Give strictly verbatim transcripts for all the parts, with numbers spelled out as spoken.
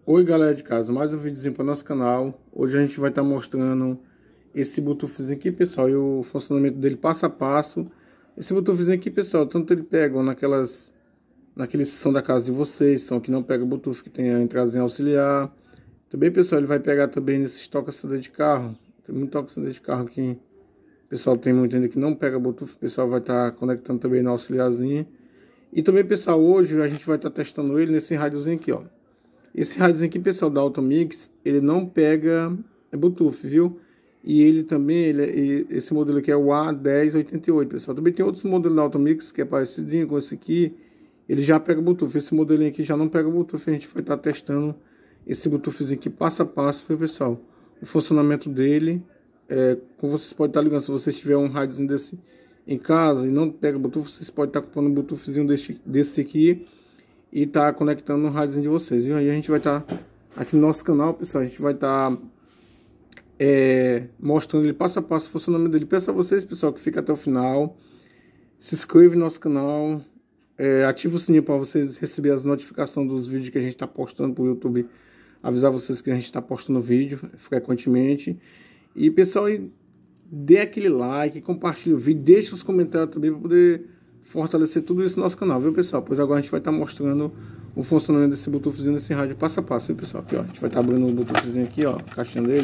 Oi galera de casa, mais um videozinho para o nosso canal. Hoje a gente vai estar tá mostrando esse Bluetoothzinho aqui, pessoal, e o funcionamento dele passo a passo. Esse Bluetoothzinho aqui, pessoal, tanto ele pega naquelas naqueles som da casa de vocês, som que não pega Bluetooth, que tem a entradazinha auxiliar. Também, pessoal, ele vai pegar também nesses toca-C D de carro. Tem muito toca-C D de carro aqui, pessoal, tem muito ainda que não pega Bluetooth. O pessoal vai estar tá conectando também no auxiliarzinho. E também, pessoal, hoje a gente vai estar tá testando ele nesse rádiozinho aqui, ó. Esse rádiozinho aqui, pessoal, da Automix, ele não pega Bluetooth, viu? E ele também, ele, esse modelo aqui é o A dez oitenta e oito, pessoal. Também tem outros modelos da Automix que é parecidinho com esse aqui. Ele já pega Bluetooth. Esse modelinho aqui já não pega Bluetooth. A gente vai estar testando esse Bluetoothzinho aqui passo a passo, viu, pessoal? O funcionamento dele, é, como vocês podem estar ligando, se você tiver um rádiozinho desse em casa e não pega Bluetooth, vocês podem estar comprando um Bluetoothzinho desse, desse aqui e tá conectando no rádiozinho de vocês, viu? Aí a gente vai estar tá, aqui no nosso canal, pessoal, a gente vai estar tá, é, mostrando ele passo a passo o funcionamento dele. Peço a vocês, pessoal, que fica até o final, se inscreve no nosso canal, é, ativa o sininho para vocês receberem as notificações dos vídeos que a gente está postando para o YouTube, avisar vocês que a gente está postando vídeo frequentemente. E, pessoal, dê aquele like, compartilhe o vídeo, deixe os comentários também para poder fortalecer tudo isso no nosso canal, viu, pessoal? Pois agora a gente vai estar tá mostrando o funcionamento desse Bluetoothzinho, desse rádio passo a passo, viu, pessoal? Aqui, ó, a gente vai estar tá abrindo o Bluetoothzinho aqui, ó, a caixinha dele,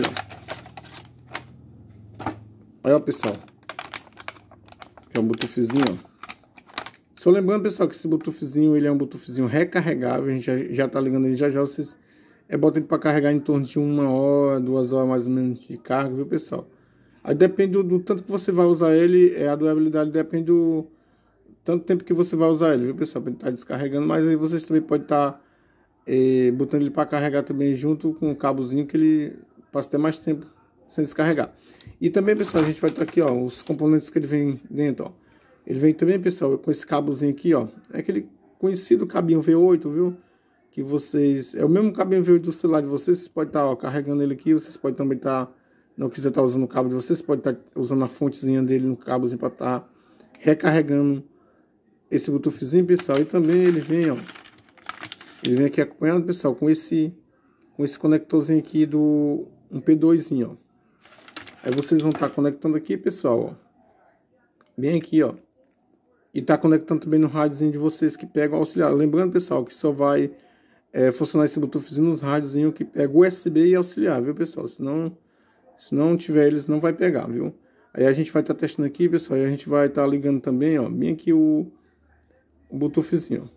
ó. Olha, ó, pessoal. Aqui é o Bluetoothzinho, ó. Só lembrando, pessoal, que esse Bluetoothzinho, ele é um Bluetoothzinho recarregável. A gente já, já tá ligando ele já já. Vocês é, botam ele para carregar em torno de uma hora, duas horas mais ou menos de carga, viu, pessoal? Aí depende do, do tanto que você vai usar ele, é, a durabilidade depende do tanto tempo que você vai usar ele, viu, pessoal? Para ele estar tá descarregando, mas aí vocês também podem estar tá, é, botando ele para carregar também junto com o cabozinho, que ele passa até mais tempo sem descarregar. E também, pessoal, a gente vai estar tá aqui, ó, os componentes que ele vem dentro, ó. Ele vem também, pessoal, com esse cabozinho aqui, ó. É aquele conhecido cabinho V oito, viu? Que vocês... É o mesmo cabinho V oito do celular de vocês. Vocês podem estar, tá, ó, carregando ele aqui. Vocês podem também estar... Tá, não quiser estar tá usando o cabo de vocês, podem estar tá usando a fontezinha dele no cabozinho para estar tá recarregando esse Bluetoothzinho, pessoal. E também ele vem, ó. Ele vem aqui acompanhado, pessoal, com esse... Com esse conectorzinho aqui do... Um P doiszinho, ó. Aí vocês vão estar tá conectando aqui, pessoal, ó. Bem aqui, ó. E tá conectando também no rádiozinho de vocês que pega o auxiliar. Lembrando, pessoal, que só vai é, funcionar esse Bluetoothzinho nos rádiozinhos que pega U S B e auxiliar, viu, pessoal? Se não, se não tiver eles, não vai pegar, viu? Aí a gente vai estar tá testando aqui, pessoal, e a gente vai estar tá ligando também, ó, bem aqui o, o Bluetoothzinho,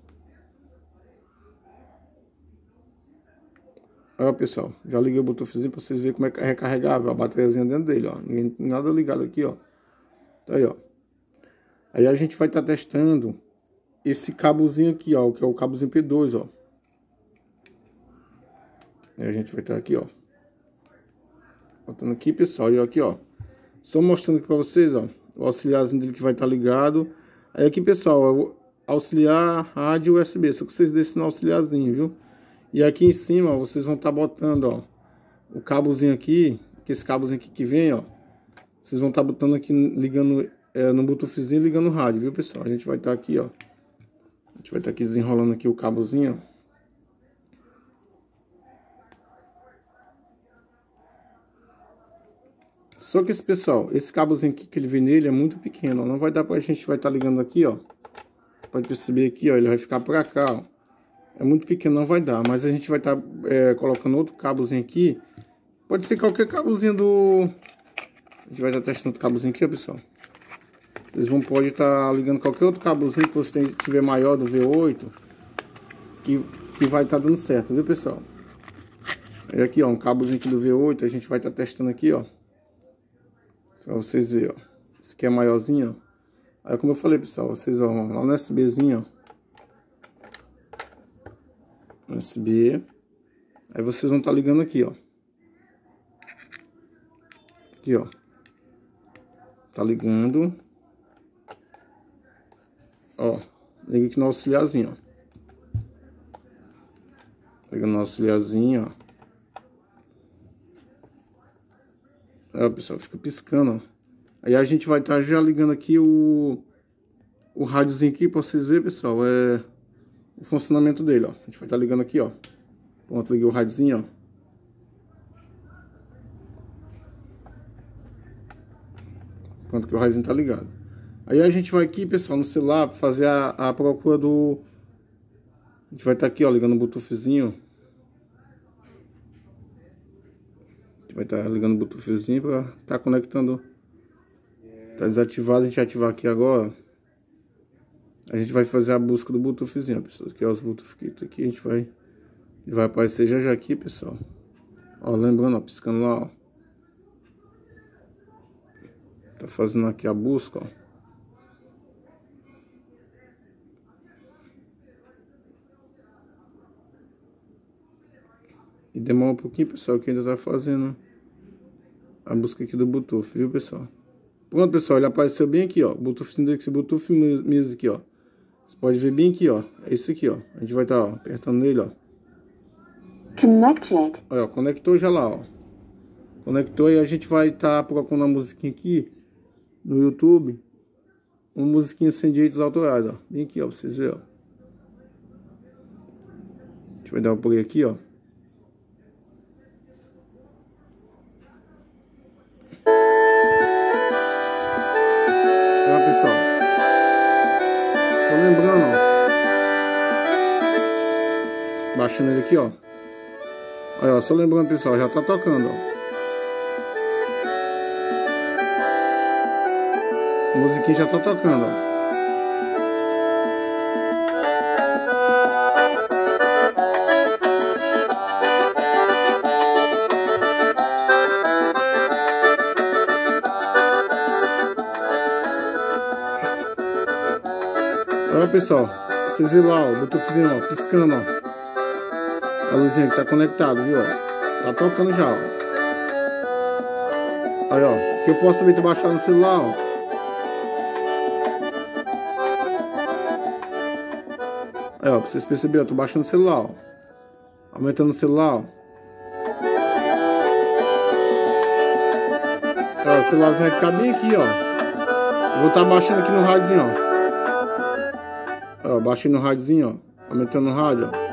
ó. Olha, pessoal, já liguei o Bluetoothzinho pra vocês verem como é que é recarregável a bateriazinha dentro dele, ó. Ninguém tem nada ligado aqui, ó. Tá aí, ó. Aí a gente vai estar tá testando esse cabozinho aqui, ó, que é o cabozinho P dois, ó. Aí a gente vai estar tá aqui, ó. Botando aqui, pessoal, e aqui, ó. Só mostrando aqui pra vocês, ó, o auxiliarzinho dele que vai estar tá ligado. Aí aqui, pessoal, é o auxiliar rádio U S B, só que vocês deixam no auxiliarzinho, viu? E aqui em cima, ó, vocês vão estar tá botando, ó, o cabozinho aqui, que esse cabozinho aqui que vem, ó. Vocês vão estar tá botando aqui, ligando... É, no Bluetoothzinho ligando o rádio, viu, pessoal? A gente vai estar tá aqui, ó. A gente vai estar tá aqui desenrolando aqui o cabozinho, ó. Só que esse, pessoal, esse cabozinho aqui que ele vem nele é muito pequeno, ó. Não vai dar pra gente vai estar tá ligando aqui, ó. Pode perceber aqui, ó. Ele vai ficar pra cá, ó. É muito pequeno, não vai dar. Mas a gente vai estar tá, é, colocando outro cabozinho aqui. Pode ser qualquer cabozinho do... A gente vai estar tá testando outro cabozinho aqui, ó, pessoal. Vocês vão pode estar tá ligando qualquer outro cabozinho que você tem, tiver maior do V oito, que, que vai estar tá dando certo, viu, pessoal? Aí aqui, ó, um cabozinho aqui do V oito, a gente vai estar tá testando aqui, ó, pra vocês verem, ó. Esse aqui é maiorzinho, ó. Aí como eu falei, pessoal, vocês, ó, lá no USBzinho, ó. U S B. Aí vocês vão estar tá ligando aqui, ó. Aqui, ó. Tá ligando. Ó, liga aqui no auxiliarzinho, ó. Liga no auxiliarzinho, ó. Ó, pessoal, fica piscando, ó. Aí a gente vai estar tá já ligando aqui o o rádiozinho aqui pra vocês verem, pessoal, é o funcionamento dele, ó. A gente vai estar tá ligando aqui, ó. Pronto, liguei o rádiozinho, ó. Pronto, que o rádiozinho tá ligado. Aí a gente vai aqui, pessoal, no celular, fazer a, a procura do... A gente vai estar tá aqui, ó, ligando o Bluetoothzinho. A gente vai estar tá ligando o Bluetoothzinho pra estar tá conectando. Tá desativado, a gente vai ativar aqui agora. A gente vai fazer a busca do Bluetoothzinho, pessoal. Aqui, ó, os Bluetooth que tá aqui, a gente vai... Vai aparecer já já aqui, pessoal. Ó, lembrando, ó, piscando lá, ó. Tá fazendo aqui a busca, ó. E demora um pouquinho, pessoal, que ainda tá fazendo a busca aqui do Bluetooth, viu, pessoal? Pronto, pessoal, ele apareceu bem aqui, ó. Bluetooth Index, Bluetooth Music, ó. Você pode ver bem aqui, ó. É isso aqui, ó. A gente vai estar, tá, ó, apertando nele, ó. Connected. Olha, ó, conectou já lá, ó. Conectou e a gente vai estar tá procurando uma musiquinha aqui no YouTube. Uma musiquinha sem direitos autorais, ó. Bem aqui, ó, pra vocês verem, ó. A gente vai dar um play aqui, ó. Olha, pessoal. Só lembrando, ó. Baixando ele aqui, ó. Olha, ó, só lembrando, pessoal, já tá tocando, ó. A musiquinha já tá tocando, ó. Olha, pessoal, vocês viram lá, ó, o Bluetoothzinho, ó, piscando, ó. A luzinha que tá conectado, viu, ó. Tá tocando já, ó. Aí, ó, que eu posso também baixar no celular, ó. Aí, ó, pra vocês perceberem, eu tô baixando o celular, ó. Aumentando o celular, ó. Ó, o celularzinho vai ficar bem aqui, ó. Eu vou estar tá baixando aqui no rádiozinho, ó. Ó, baixei no rádiozinho, ó. Aumentando o rádio, ó.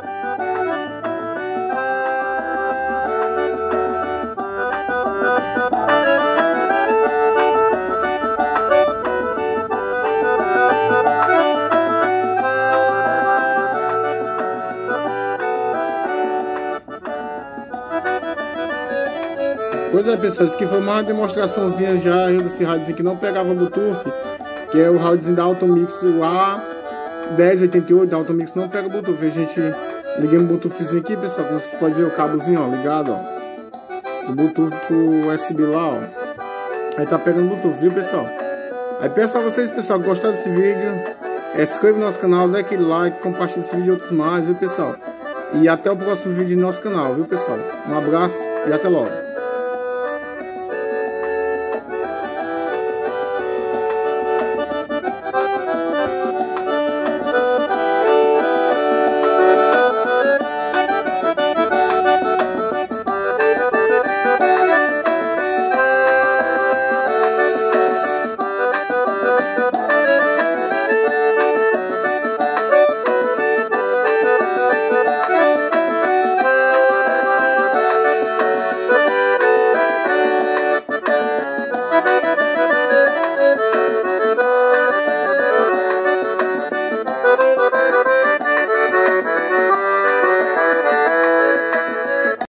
Pois é, pessoal, isso aqui foi uma demonstraçãozinha já desse rádiozinho que não pegava Bluetooth, que é o rádiozinho da Automix, o A dez oitenta e oito da Automix, não pega Bluetooth. A gente liguei um Bluetoothzinho aqui, pessoal, como vocês podem ver o cabozinho, ó, ligado, ó, do Bluetooth pro U S B lá, ó. Aí tá pegando Bluetooth, viu, pessoal? Aí peço a vocês, pessoal, que gostaram desse vídeo, é, se inscreva no nosso canal, dê aquele like, compartilhe esse vídeo e outros mais, viu, pessoal? E até o próximo vídeo do nosso canal, viu, pessoal? Um abraço e até logo.